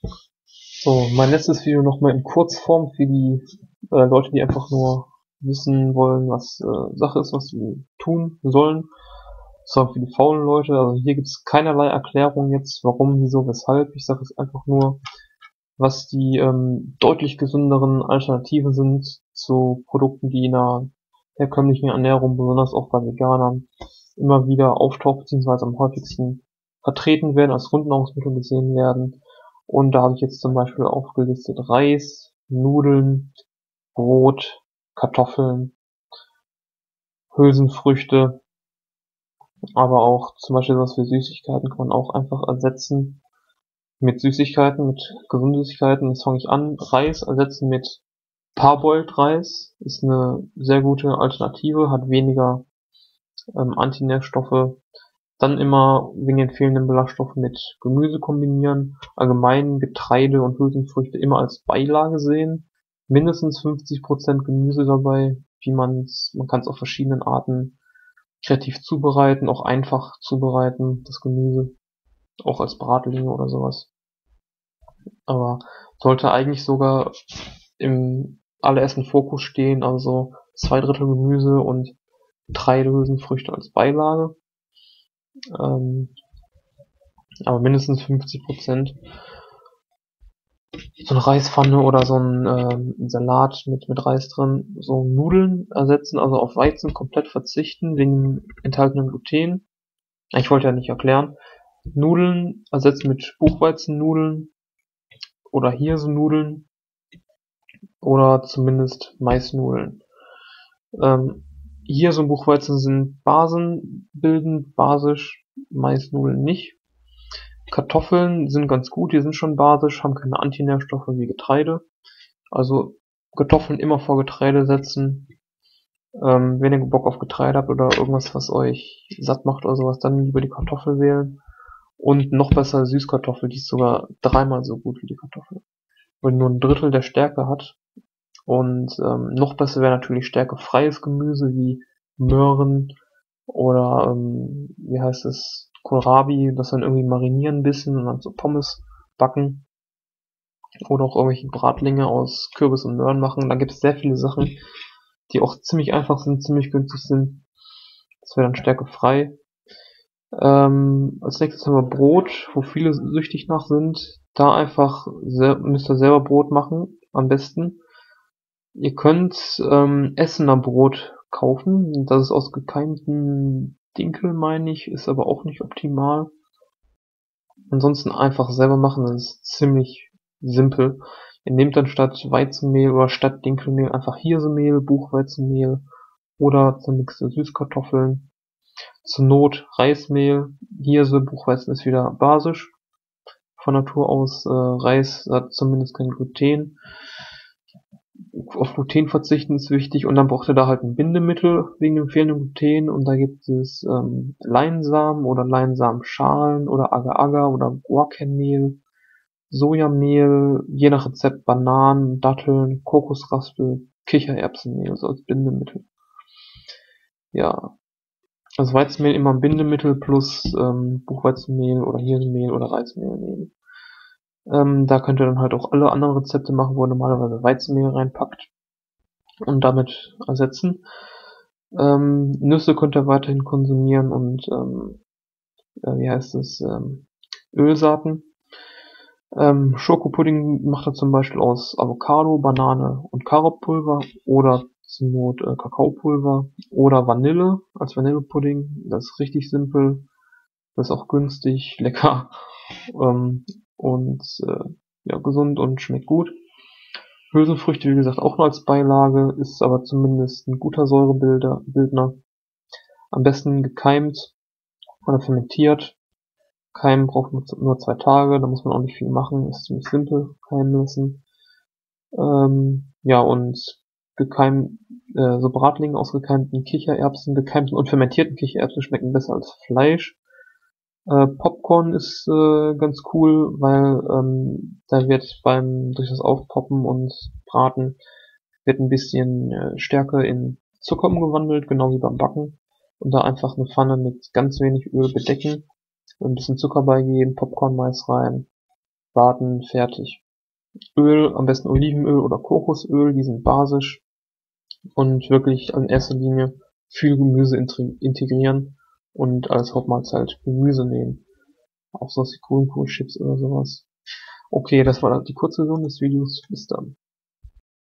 So, mein letztes Video nochmal in Kurzform für die Leute, die einfach nur wissen wollen, was Sache ist, was sie tun sollen. Das für die faulen Leute. Also hier gibt es keinerlei Erklärung jetzt, warum, wieso, weshalb. Ich sage jetzt einfach nur, was die deutlich gesünderen Alternativen sind zu Produkten, die in der herkömmlichen Ernährung, besonders auch bei Veganern, immer wieder auftauchen bzw. am häufigsten vertreten werden, als Grundnahrungsmittel gesehen werden. Und da habe ich jetzt zum Beispiel aufgelistet Reis, Nudeln, Brot, Kartoffeln, Hülsenfrüchte, aber auch zum Beispiel was für Süßigkeiten kann man auch einfach ersetzen mit Süßigkeiten, mit gesunden Süßigkeiten. Jetzt fange ich an. Reis ersetzen mit Parboiled Reis ist eine sehr gute Alternative, hat weniger Antinährstoffe. Dann immer wegen den fehlenden Ballaststoffen mit Gemüse kombinieren. Allgemein Getreide und Hülsenfrüchte immer als Beilage sehen. Mindestens 50% Gemüse dabei, man kann es auf verschiedenen Arten kreativ zubereiten, auch einfach zubereiten, das Gemüse, auch als Bratlinge oder sowas. Aber sollte eigentlich sogar im allerersten Fokus stehen, also 2/3 Gemüse und 3 Hülsenfrüchte als Beilage. Aber mindestens 50%. So eine Reispfanne oder so ein Salat mit Reis drin. So Nudeln ersetzen, also auf Weizen komplett verzichten, wegen enthaltenem Gluten. Ich wollte ja nicht erklären. Nudeln ersetzen mit Buchweizennudeln oder Hirsenudeln oder zumindest Maisnudeln. Hirse und Buchweizen sind basenbildend, basisch, Maisnudeln nicht. Kartoffeln sind ganz gut, die sind schon basisch, haben keine Antinährstoffe wie Getreide. Also Kartoffeln immer vor Getreide setzen. Wenn ihr Bock auf Getreide habt oder irgendwas, was euch satt macht oder sowas, dann lieber die Kartoffel wählen. Und noch besser Süßkartoffel, die ist sogar 3-mal so gut wie die Kartoffel. Weil nur 1/3 der Stärke hat. Und noch besser wäre natürlich stärkefreies Gemüse wie Möhren oder wie heißt es, Kohlrabi, das dann irgendwie marinieren ein bisschen und dann so Pommes backen. Oder auch irgendwelche Bratlinge aus Kürbis und Möhren machen. Da gibt es sehr viele Sachen, die auch ziemlich einfach sind, ziemlich günstig sind. Das wäre dann stärkefrei. Als nächstes haben wir Brot, wo viele süchtig nach sind. Da einfach müsst ihr selber Brot machen, am besten. Ihr könnt Essener Brot kaufen. Das ist aus gekeimten Dinkel, meine ich, ist aber auch nicht optimal. Ansonsten einfach selber machen, das ist ziemlich simpel. Ihr nehmt dann statt Weizenmehl oder statt Dinkelmehl einfach Hirsemehl, Buchweizenmehl oder zermixte Süßkartoffeln. Zur Not Reismehl, Hirse, Buchweizen ist wieder basisch. Von Natur aus Reis hat zumindest kein Gluten. Auf Gluten verzichten ist wichtig und dann braucht ihr da halt ein Bindemittel wegen dem fehlenden Gluten und da gibt es Leinsamen oder Leinsamenschalen oder Agar-Agar oder Guarkernmehl, Sojamehl, je nach Rezept Bananen, Datteln, Kokosraspel, Kichererbsenmehl so als Bindemittel. Ja, also Weizenmehl immer ein Bindemittel plus Buchweizenmehl oder Hirsenmehl oder Reismehl nehmen. Da könnt ihr dann halt auch alle anderen Rezepte machen, wo ihr normalerweise Weizenmehl reinpackt und damit ersetzen. Nüsse könnt ihr weiterhin konsumieren und wie heißt es, Ölsaaten. Schokopudding macht er zum Beispiel aus Avocado, Banane und Karottpulver oder zur Not Kakaopulver oder Vanille als Vanillepudding. Das ist richtig simpel, das ist auch günstig, lecker und ja, gesund und schmeckt gut. Hülsenfrüchte, wie gesagt, auch nur als Beilage, ist aber zumindest ein guter Säurebildner. Am besten gekeimt oder fermentiert. Keimen braucht nur 2 Tage, da muss man auch nicht viel machen, ist ziemlich simpel, keimen lassen. Ja, und gekeimt, so Bratlinge aus gekeimten Kichererbsen, gekeimten und fermentierten Kichererbsen schmecken besser als Fleisch. Popcorn ist ganz cool, weil da wird durch das Aufpoppen und Braten wird ein bisschen Stärke in Zucker umgewandelt, genau wie beim Backen. Und da einfach eine Pfanne mit ganz wenig Öl bedecken, ein bisschen Zucker beigeben, Popcorn-Mais rein warten, fertig. Öl, am besten Olivenöl oder Kokosöl, die sind basisch und wirklich in erster Linie viel Gemüse integrieren und als Hauptmahlzeit Gemüse nehmen. Auch so wie Grünkohlchips oder sowas. Okay, das war die Kurzversion des Videos. Bis dann.